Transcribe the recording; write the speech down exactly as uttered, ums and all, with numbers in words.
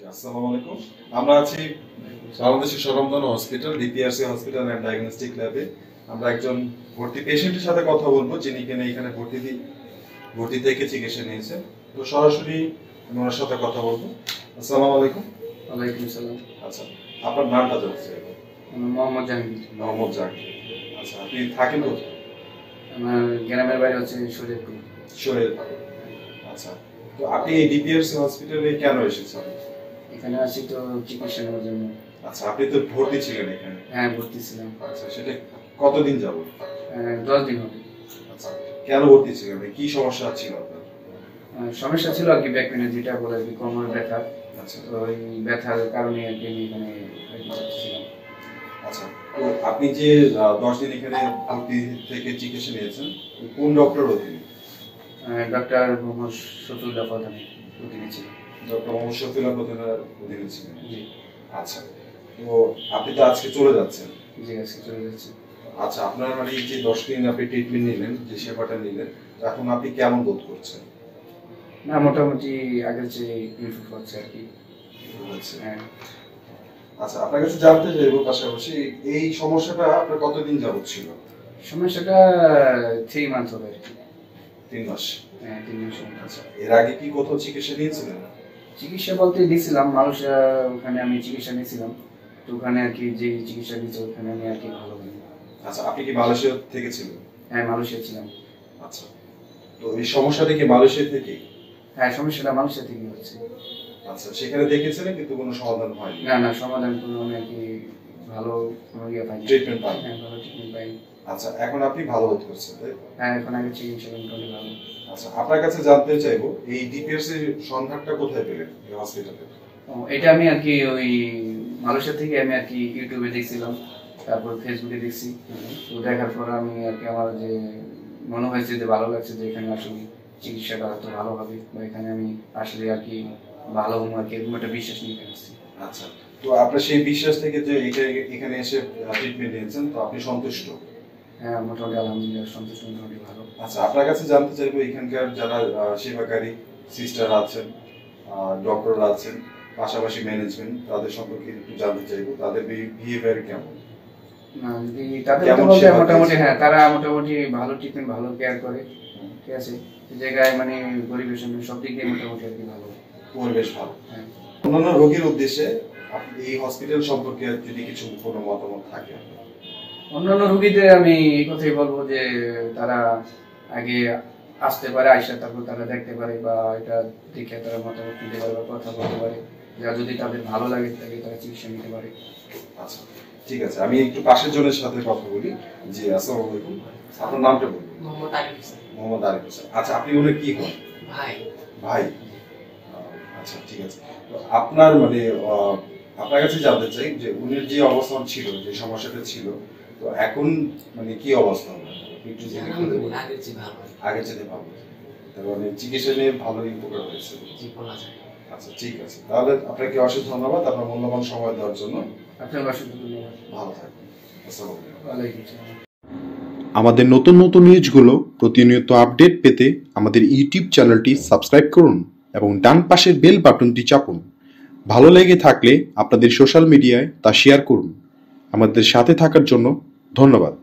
আসসালামু আলাইকুম। আমরা আছি বাংলাদেশের স্বনামধন্য hospital DPRC hospital and diagnostic ল্যাবে। আমরা একজন ভর্তি পেশেন্টের সাথে কথা বলবো যিনি কিনা এখানে ভর্তি ভর্তি থেকে চিকিৎসা নিয়েছে। তো সরাসরি আমি ওনার সাথে কথা বলবো। আসসালামু আলাইকুম। ওয়ালাইকুম আসসালাম। আচ্ছা, আপনার নামটা জানতে চাইবো। মোহাম্মদ জাহাঙ্গীর। মোহাম্মদ জাহাঙ্গীর। আচ্ছা, আপনি থাকেন কোথায়? আমার গ্রামের বাড়ি হচ্ছে শরীয়তপুর। শরীয়তপুর। আচ্ছা, তো আপনি এই ডিপিআরসি হসপিটালে কেন এসেছেন? এখানে আসি তো চিকিৎসা নেওয়ার জন্য। আচ্ছা, আপনি তো ভর্তি ছিলেন এখানে? হ্যাঁ, ভর্তি ছিলাম। আচ্ছা, সেটা কতদিন যাবত? দশ দিন হবে। আচ্ছা, কেন ভর্তি ছিলেন? কি সমস্যা ছিল আপনার? সমস্যা ছিল আর কি, ব্যাক পেনে, যেটা বলে আর কি কোমর ব্যথা। আচ্ছা, তো ওই ব্যথার কারণে আর কি আমি এখানে ছিলাম। আচ্ছা, তো আপনি যে দশ দিন এখানে ভর্তি থেকে চিকিৎসা নিয়েছেন কোন ডক্টর অধীনে? ডক্টর মোহাম্মদ শফিউল্লাহ প্রধানের অধীনে ছিলাম। ডক্টর মোহাম্মদ শফিউল্লাহ প্রধানের অধীনে ছিলেন? জি। আচ্ছা, তো আপনি তো আজকে চলে যাচ্ছেন? জি, আজকে চলে যাচ্ছি। আচ্ছা, আপনার মানে এই যে দশ দিন আপনি ট্রিটমেন্ট নিলেন, যে সেবাটা নিলেন, এখন আপনি কেমন বোধ করছেন? না, মোটামুটি আগের চেয়ে ইমপ্রুভ হচ্ছে আর কি। হ্যাঁ। আচ্ছা, আপনার কাছে জানতে চাইবো পাশাপাশি এই সমস্যাটা আপনার কতদিন যাবত ছিল? সমস্যাটা থ্রি মান্থ হবে আর কি। তিন মাস? হ্যাঁ, তিন মাস। আচ্ছা, এর আগে কি কোথাও চিকিৎসা নিয়েছিলেন? চিকিৎসা বলতে দিয়েছিলাম মালয়েশিয়া, ওখানে আমি চিকিৎসা নিয়েছিলাম। তো ওখানে আর কি যে চিকিৎসা দিয়েছে ওখানে আমি আর কি ভালো হইনি। আচ্ছা, আপনি কি মালয়েশিয়া থেকে ছিলেন? হ্যাঁ, মালয়েশিয়া ছিলাম। আচ্ছা, তো এই সমস্যাটা কি মালয়েশিয়া থেকে? হ্যাঁ, সমস্যাটা মালয়েশিয়া থেকে হচ্ছে। আচ্ছা, সেখানে দেখেছিলেন কিন্তু কোনো সমাধান হয়নি? না না, সমাধান কোনো আমি আর কি ভালো কোনো ইয়ে পাইনি, ট্রিটমেন্ট পাইনি। হ্যাঁ, ভালো ট্রিটমেন্ট পাইনি। আচ্ছা, এখন আপনি ভালো বোধ করছেন, তাই? হ্যাঁ, এখন আগে চিকিৎসা মোটামুটি ভালো। আচ্ছা, আপনার কাছে জানতে চাইবো এই ডিপিআরসি এর সন্ধানটা কোথায় পেলেন এই হসপিটালে? এটা আমি আর কি ওই মালয়েশিয়া থেকে আমি আর কি ইউটিউবে দেখছিলাম, তারপর ফেসবুকে দেখছি। তো দেখার পর আমি আর কি আমার যে মনে হয়েছে যে ভালো লাগছে যে এখানে আসলে চিকিৎসাটা হয়তো ভালো হবে বা এখানে আমি আসলে আর কি ভালো হবো আর কি, এরকম একটা বিশ্বাস নিয়ে আসছি। আচ্ছা, তো আপনার সেই বিশ্বাস থেকে যে এটা এখানে এসে ট্রিটমেন্ট নিয়েছেন, তো আপনি সন্তুষ্ট? হ্যাঁ, মোটামুটি আলহামদুলিল্লাহ সন্তুষ্ট, মোটামুটি ভালো। আচ্ছা, আপনার কাছে জানতে চাইবো এখানকার যারা সেবাকারী সিস্টার আছেন, ডক্টররা আছেন, পাশাপাশি ম্যানেজমেন্ট, তাদের সম্পর্কে একটু জানতে চাইবো, তাদের বিহেভিয়ার কেমন? না, যদি তাদের তো বলতে মোটামুটি হ্যাঁ, তারা মোটামুটি ভালো ট্রিটমেন্ট, ভালো কেয়ার করে। ঠিক আছে, এই জায়গায় মানে পরিবেশ সব দিক দিয়ে মোটামুটি আর কি ভালো, পরিবেশ ভালো। হ্যাঁ, অন্যান্য রোগীর উদ্দেশ্যে এই হসপিটাল সম্পর্কে যদি কিছু কোনো মতামত থাকে? অন্যান্য রোগীদের আমি এই কথাই বলবো যে তারা আগে আসতে পারে, আইসা তারপর তারা দেখতে পারে বা এটা দেখে তারা মতামত নিতে পারে বা কথা বলতে পারে, যা যদি তাদের ভালো লাগে তাহলে তারা চিকিৎসা নিতে পারে। আচ্ছা, ঠিক আছে, আমি একটু পাশের জনের সাথে কথা বলি। জি, আসসালামু আলাইকুম। আপনার নামটা বলুন। মোহাম্মদ আরিফ হোসেন। মোহাম্মদ আরিফ হোসেন। আচ্ছা, আপনি ওনার কি হন? ভাই। ভাই, আচ্ছা, ঠিক আছে। তো আপনার মানে আপনার কাছে জানতে চাই যে উনির যে অবস্থান ছিল, যে সমস্যাটা ছিল, তো এখন মানে কি অবস্থা? একটু জেনে বলুন। আগের চেয়ে ভালো। আগের চেয়ে ভালো। তার মানে চিকিৎসা নিয়ে ভালোই উপকার হয়েছে। জি, বলা যায়। আচ্ছা, ঠিক আছে, তাহলে আপনাকে অশেষ ধন্যবাদ আপনার মূল্যবান সময় দেওয়ার জন্য। আপনাকে অশেষ ধন্যবাদ। ভালো থাকবেন। আসসালামু আলাইকুম। ওয়ালাইকুম আসসালাম। আমাদের নতুন নতুন নিউজগুলো প্রতিনিয়ত আপডেট পেতে আমাদের ইউটিউব চ্যানেলটি সাবস্ক্রাইব করুন এবং ডান পাশের বেল বাটনটি চাপুন। ভালো লেগে থাকলে আপনাদের সোশ্যাল মিডিয়ায় তা শেয়ার করুন। আমাদের সাথে থাকার জন্য ধন্যবাদ।